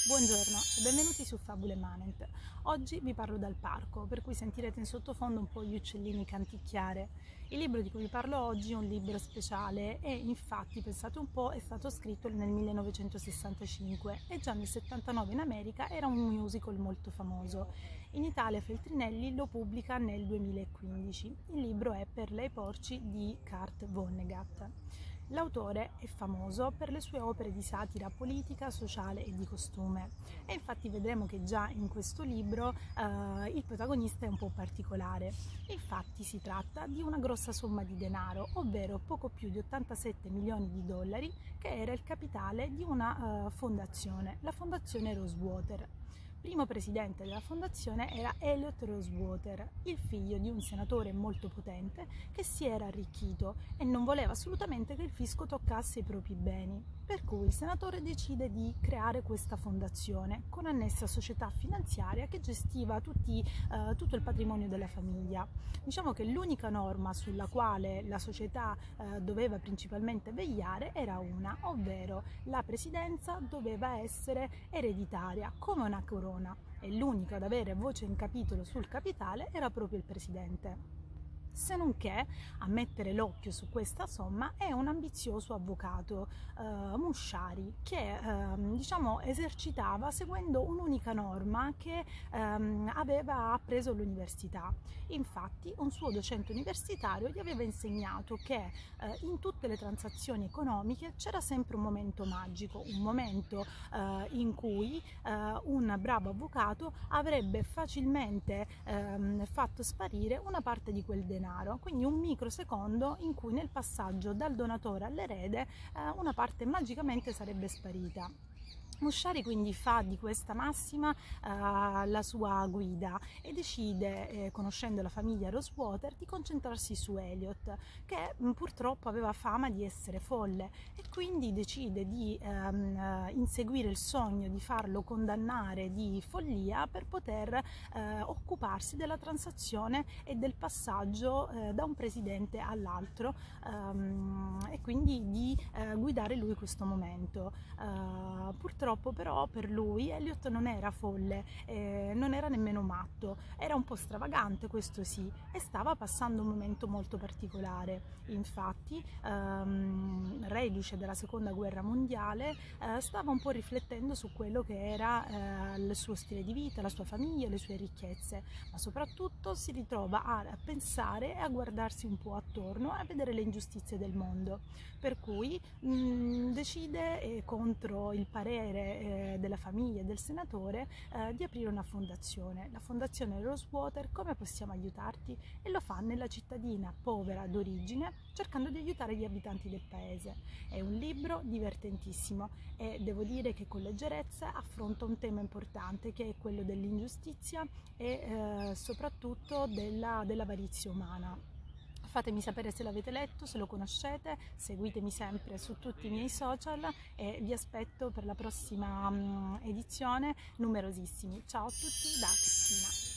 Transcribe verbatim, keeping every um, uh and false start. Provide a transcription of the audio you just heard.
Buongiorno e benvenuti su Fabule Manent. Oggi vi parlo dal parco, per cui sentirete in sottofondo un po' gli uccellini canticchiare. Il libro di cui vi parlo oggi è un libro speciale e infatti, pensate un po', è stato scritto nel millenovecentosessantacinque e già nel settantanove in America era un musical molto famoso. In Italia Feltrinelli lo pubblica nel duemilaquindici. Il libro è Per lei porci di Kurt Vonnegut. L'autore è famoso per le sue opere di satira politica, sociale e di costume e infatti vedremo che già in questo libro eh, il protagonista è un po' particolare. Infatti si tratta di una grossa somma di denaro, ovvero poco più di ottantasette milioni di dollari, che era il capitale di una uh, fondazione, la fondazione Rosewater. Primo presidente della fondazione era Elliot Rosewater, il figlio di un senatore molto potente che si era arricchito e non voleva assolutamente che il fisco toccasse i propri beni. Per cui il senatore decide di creare questa fondazione con annessa società finanziaria che gestiva tutti, eh, tutto il patrimonio della famiglia. Diciamo che l'unica norma sulla quale la società eh, doveva principalmente vegliare era una, ovvero la presidenza doveva essere ereditaria come una corona e l'unico ad avere voce in capitolo sul capitale era proprio il presidente. Se non che a mettere l'occhio su questa somma è un ambizioso avvocato, eh, Musciari, che eh, diciamo esercitava seguendo un'unica norma che ehm, aveva appreso all'università. Infatti un suo docente universitario gli aveva insegnato che eh, in tutte le transazioni economiche c'era sempre un momento magico, un momento eh, in cui eh, un bravo avvocato avrebbe facilmente ehm, fatto sparire una parte di quel denaro. Quindi un microsecondo in cui nel passaggio dal donatore all'erede eh, una parte magicamente sarebbe sparita. Musciari quindi fa di questa massima uh, la sua guida e decide, eh, conoscendo la famiglia Rosewater, di concentrarsi su Elliot, che mh, purtroppo aveva fama di essere folle e quindi decide di um, inseguire il sogno di farlo condannare di follia per poter uh, occuparsi della transazione e del passaggio uh, da un presidente all'altro um, e quindi di uh, guidare lui questo momento. Uh, purtroppo Purtroppo però per lui Elliot non era folle, eh, non era nemmeno matto, era un po' stravagante, questo sì, e stava passando un momento molto particolare. Infatti, ehm, reduce della seconda guerra mondiale, eh, stava un po' riflettendo su quello che era eh, il suo stile di vita, la sua famiglia, le sue ricchezze, ma soprattutto si ritrova a pensare e a guardarsi un po' attorno e a vedere le ingiustizie del mondo. Per cui mh, decide eh, contro il parere della famiglia e del senatore eh, di aprire una fondazione, la fondazione Rosewater. Come possiamo aiutarti? E lo fa nella cittadina povera d'origine, cercando di aiutare gli abitanti del paese. È un libro divertentissimo e devo dire che con leggerezza affronta un tema importante, che è quello dell'ingiustizia e eh, soprattutto della, dell'avarizia umana. Fatemi sapere se l'avete letto, se lo conoscete, seguitemi sempre su tutti i miei social e vi aspetto per la prossima um, edizione numerosissimi. Ciao a tutti da Cristina.